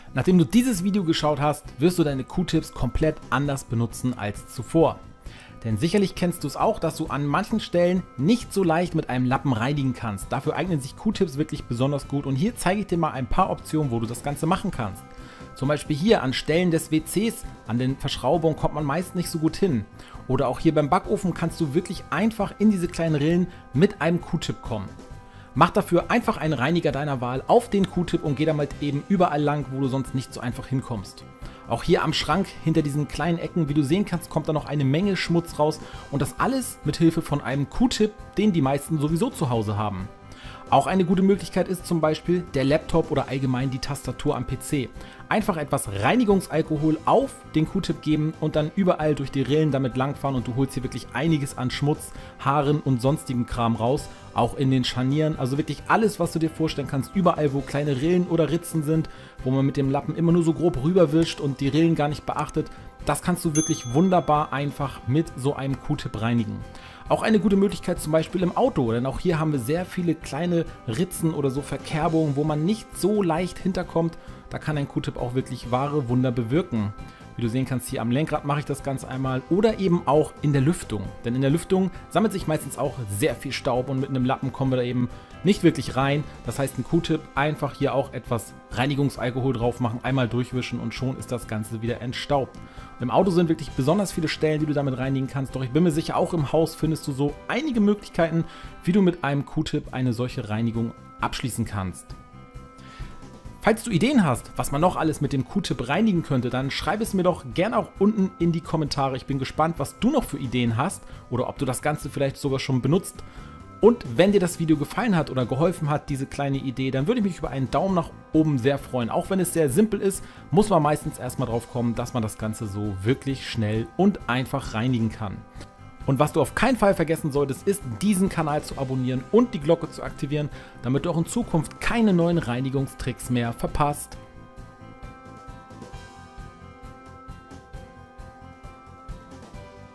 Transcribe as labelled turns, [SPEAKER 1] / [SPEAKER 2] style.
[SPEAKER 1] Nachdem du dieses Video geschaut hast, wirst du deine Q-Tips komplett anders benutzen als zuvor. Denn sicherlich kennst du es auch, dass du an manchen Stellen nicht so leicht mit einem Lappen reinigen kannst. Dafür eignen sich Q-Tips wirklich besonders gut und hier zeige ich dir mal ein paar Optionen, wo du das Ganze machen kannst. Zum Beispiel hier an Stellen des WCs, an den Verschraubungen kommt man meist nicht so gut hin. Oder auch hier beim Backofen kannst du wirklich einfach in diese kleinen Rillen mit einem Q-Tip kommen. Mach dafür einfach einen Reiniger deiner Wahl auf den Q-Tip und geh damit eben überall lang, wo du sonst nicht so einfach hinkommst. Auch hier am Schrank, hinter diesen kleinen Ecken, wie du sehen kannst, kommt da noch eine Menge Schmutz raus und das alles mit Hilfe von einem Q-Tip, den die meisten sowieso zu Hause haben. Auch eine gute Möglichkeit ist zum Beispiel der Laptop oder allgemein die Tastatur am PC. Einfach etwas Reinigungsalkohol auf den Q-Tip geben und dann überall durch die Rillen damit langfahren und du holst hier wirklich einiges an Schmutz, Haaren und sonstigem Kram raus. Auch in den Scharnieren, also wirklich alles, was du dir vorstellen kannst, überall wo kleine Rillen oder Ritzen sind, wo man mit dem Lappen immer nur so grob rüberwischt und die Rillen gar nicht beachtet, das kannst du wirklich wunderbar einfach mit so einem Q-Tip reinigen. Auch eine gute Möglichkeit zum Beispiel im Auto, denn auch hier haben wir sehr viele kleine Ritzen oder so Verkerbungen, wo man nicht so leicht hinterkommt. Da kann ein Q-Tip auch wirklich wahre Wunder bewirken. Wie du sehen kannst, hier am Lenkrad mache ich das Ganze einmal oder eben auch in der Lüftung. Denn in der Lüftung sammelt sich meistens auch sehr viel Staub und mit einem Lappen kommen wir da eben nicht wirklich rein. Das heißt, ein Q-Tip einfach hier auch etwas Reinigungsalkohol drauf machen, einmal durchwischen und schon ist das Ganze wieder entstaubt. Und im Auto sind wirklich besonders viele Stellen, die du damit reinigen kannst. Doch ich bin mir sicher, auch im Haus findest du so einige Möglichkeiten, wie du mit einem Q-Tip eine solche Reinigung abschließen kannst. Falls du Ideen hast, was man noch alles mit dem Q-Tip reinigen könnte, dann schreib es mir doch gerne auch unten in die Kommentare. Ich bin gespannt, was du noch für Ideen hast oder ob du das Ganze vielleicht sogar schon benutzt. Und wenn dir das Video gefallen hat oder geholfen hat, diese kleine Idee, dann würde ich mich über einen Daumen nach oben sehr freuen. Auch wenn es sehr simpel ist, muss man meistens erstmal drauf kommen, dass man das Ganze so wirklich schnell und einfach reinigen kann. Und was du auf keinen Fall vergessen solltest, ist, diesen Kanal zu abonnieren und die Glocke zu aktivieren, damit du auch in Zukunft keine neuen Reinigungstricks mehr verpasst.